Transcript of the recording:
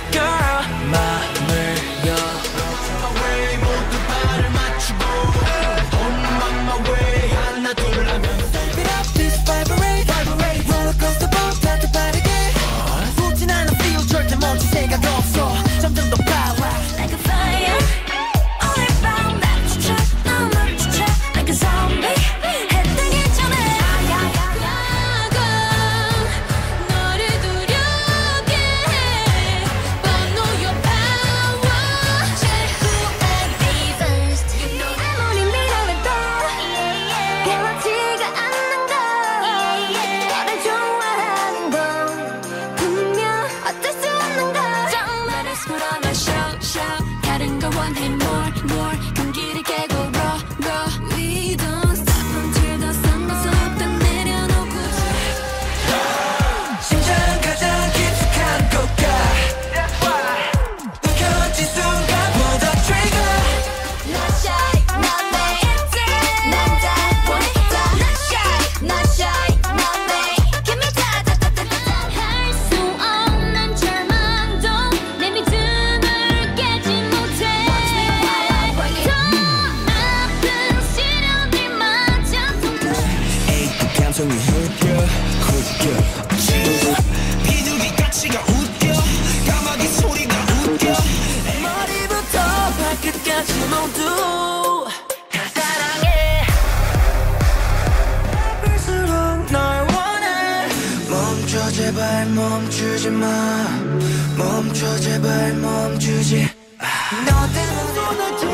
girl 맘을 여 my way 모두 발을 맞추고 on my way 하나 둘 하면 Step it up this vibrate vibrate rollercoaster boat 타듯 빠르게 붙진 않은 feel 절대 멈출 생각 없어 점점 더 빨라 Like a fire all around 날 추천 널 추천 like a zombie 해 뜨기 전에 야건 너를 두렵게 해 But know your power Who am I first You know 내 머리 밀어내도 변하지가 않는 걸 너를 좋아하는 건 분명 어쩔 수 없는 걸 정말을 물어봐 show show 다른 걸 원해 more more 경기를 깨고 roll roll We don't stop until the sun goes up 다 내려놓고 심장 가장 깊숙한 곳가 움켜진 순간 pull the trigger Not shy not me 난 잘 보냈다 Not shy not shy not me Give me 다다다다다 할 수 없는 절망도 내 믿음을 깨지 못해 더 아픈 시련들마저 에이 그 감성이 흑여 비둘기 가치가 웃겨 까마귀 소리가 웃겨 머리부터 발끝까지 모두 다 사랑해 아플수록 널 원해 멈춰 제발 멈추지 마 멈춰 제발 멈추지 너 때문에